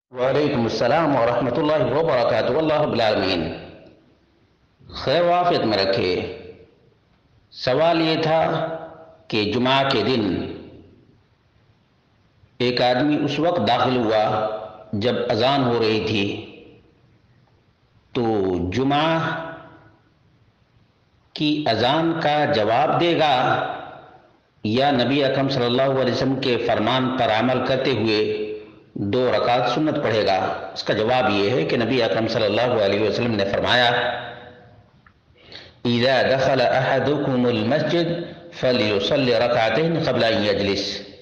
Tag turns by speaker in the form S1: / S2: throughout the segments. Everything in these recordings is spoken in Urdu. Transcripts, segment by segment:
S1: وعلیکم السلام ورحمۃ اللہ وبرکاتہ، اللہ رب العالمین خیر و عافیت میں رکھے۔ سوال یہ تھا کہ جمعہ کے دن ایک آدمی اس وقت داخل ہوا جب اذان ہو رہی تھی، تو جمعہ کی اذان کا جواب دے گا یا نبی اکرم صلی اللہ علیہ وسلم کے فرمان پر عمل کرتے ہوئے 2 رکعت سنت پڑھے گا؟ اس کا جواب یہ ہے کہ نبی اکرم صلی اللہ علیہ وسلم نے فرمایا اذا دخل احدكم المسجد فليصلي ركعتين قبل ان يجلس،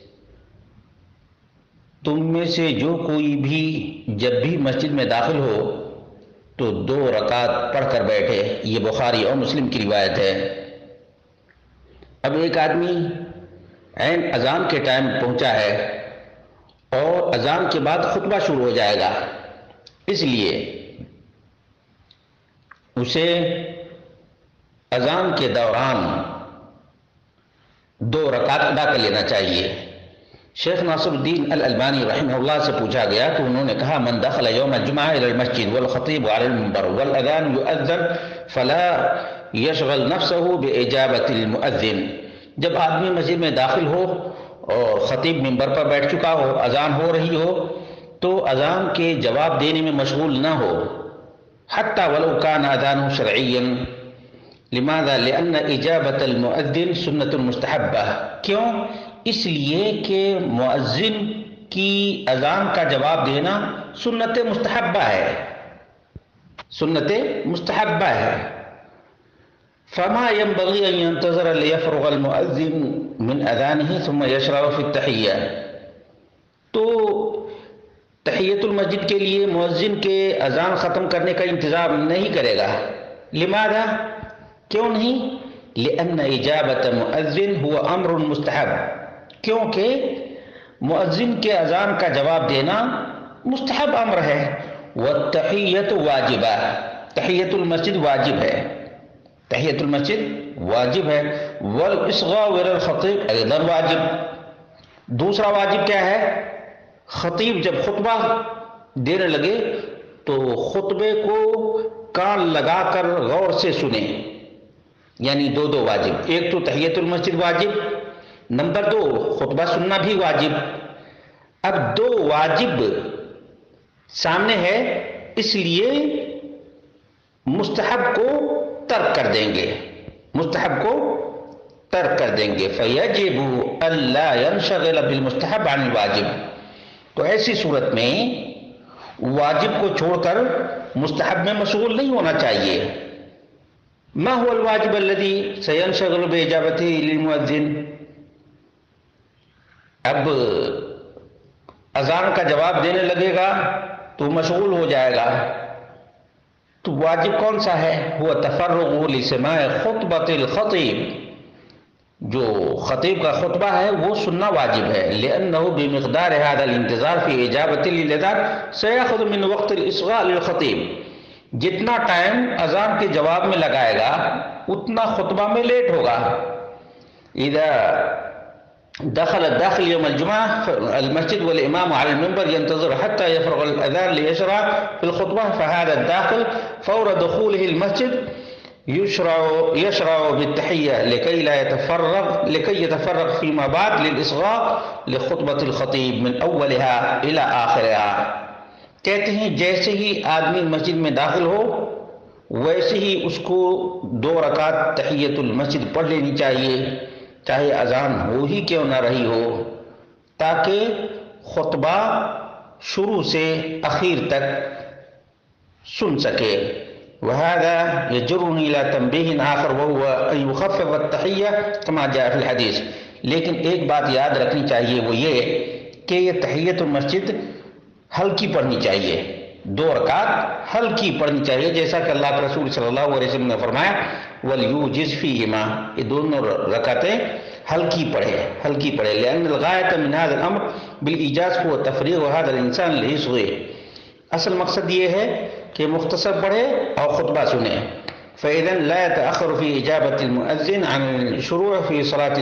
S1: تم میں سے جو کوئی بھی جب بھی مسجد میں داخل ہو تو 2 رکعت پڑھ کر بیٹھے۔ یہ بخاری اور مسلم کی روایت ہے۔ اب ایک آدمی عین اذان کے ٹائم پہنچا ہے اور اذان کے بعد خطبہ شروع ہو جائے گا، اس لیے اسے اذان کے دوران 2 رکعت ادا کر لینا چاہیے۔ شیخ ناصر الدین الالبانی رحمہ اللہ سے پوچھا گیا تو انہوں نے کہا من دخل یوم الجمعہ الى المسجد والخطیب على المنبر والاذان يؤذن فلا يشغل نفسه باجابة المؤذن، جب آدمی مسجد میں داخل ہو اور خطیب منبر پر بیٹھ چکا ہو، اذان ہو رہی ہو، تو اذان کے جواب دینے میں مشغول نہ ہو، حتی ولو کان اذانہ شرعیا۔ لماذا؟ لأن اجابت المؤذن سنت مستحبہ، کیوں؟ اس لیے کہ مؤذن کی اذان کا جواب دینا سنت مستحبہ ہے، سنت مستحبہ ہے۔ فما ينبغي ان ينتظر ليفرغ المؤذن من اذانه ثم يشرع في التحیہ، تو تحیۃ المسجد کے لیے مؤذن کے اذان ختم کرنے کا انتظار نہیں کرے گا۔ لماذا؟ کیوں نہیں؟ لأن اجابت مؤذن هو امر مستحب، کیونکہ مؤذن کے اذان کا جواب دینا مستحب امر ہے۔ والتحیۃ واجبہ، تحیۃ المسجد واجب ہے، تحیۃ المسجد واجب ہے۔ والاصغاء للخطیب ایضا واجب، دوسرا واجب کیا ہے؟ خطیب جب خطبہ دینے لگے تو خطبے کو کان لگا کر غور سے سنیں، یعنی 2 واجب، ایک تو تحیۃ المسجد واجب، نمبر 2 خطبہ سننا بھی واجب۔ اب 2 واجب سامنے ہے، اس لیے مستحب کو ترک کر دیں گے، مستحب کو ترک کر دیں گے۔ فَيَجِبُ أَلَّا يَنْشَغِلَ بِالْمُسْتَحَبِ عَنِ الْوَاجِبِ، تو ایسی صورت میں واجب کو چھوڑ کر مستحب میں مشغول نہیں ہونا چاہیے۔ ما هو الواجب الذي سينشغل بإجابته للمؤذن؟ اب اذان کا جواب دینے لگے گا تو مشغول ہو جائے گا، تو واجب کون سا ہے؟ وہ تفرغ لسماع خطبۃ الخطیب، جو خطیب کا خطبہ ہے وہ سننا واجب ہے۔ لأنه بمقدار هذا الانتظار في إجابة للأذان سيأخذ من وقت الإصغاء للخطیب، جتنا ٹائم اذان کے جواب میں لگائے گا اتنا خطبہ میں لیٹ ہوگا۔ اذا دخل الداخل يوم الجمعة المسجد والإمام على المنبر ينتظر حتى يفرغ الأذان ليشرع في الخطبة، فهذا الداخل فور دخوله المسجد يشرع بالتحية لكي يتفرغ فيما بعد للإصغاء لخطبة الخطيب من أولها إلى آخرها۔ کہتے ہیں جیسے ہی آدمی مسجد میں داخل ہو ویسے ہی اس کو 2 رکعت تحیۃ المسجد پڑھ لینی چاہیے، چاہے اذان ہو ہی کیوں نہ رہی ہو، تاکہ خطبہ شروع سے اخیر تک سن سکے۔ وهذا يجرني إلى تنبيه آخر وهو أن يخفف التحية كما جاء في الحديث، لیکن ایک بات یاد رکھنی چاہیے وہ یہ کہ یہ تحیۃ المسجد ہلکی پڑھنی چاہیے، 2 رکعت ہلکی پڑھنی چاہیے، جیسا کہ اللہ کے رسول صلی اللہ علیہ وسلم نے فرمایا وَلْيُوجِزْ فِيهِمَا، یہ دونوں رکعتیں ہلکی پڑھے۔ لأن الغاية من هذا الأمر بالإيجاز هو تفريغ هذا الإنسان ليصغي، اصل مقصد یہ ہے کہ مختصر پڑھے اور خطبہ سنے۔ فإذا لا يتأخر في إجابة المؤذن عن الشروع في صلاة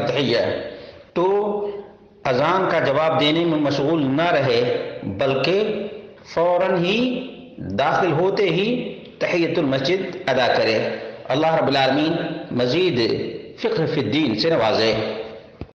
S1: التحية، تو اذان کا جواب دینے میں مشغول نہ رہے بلکہ فوراً ہی داخل ہوتے ہی تحیت المسجد ادا کرے۔ اللہ رب العالمین مزید فقہ فی الدین سے نوازے۔